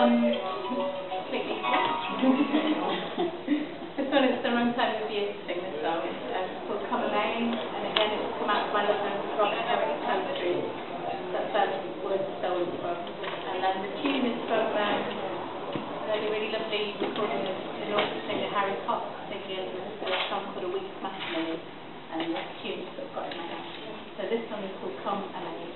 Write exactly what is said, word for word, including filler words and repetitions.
one completely This one is the wrong time of year to sing this song. It's um, called Come a Maid, and again it's come out of my love of Robert Herrick poetry. That's where the words are stolen from. And then the tune is from um, a really lovely recording of the Norfolk singer Harry Cox singing a song called A Week's Matrimony, and the tune is sort of got in my head. So this song is called Come a Maid.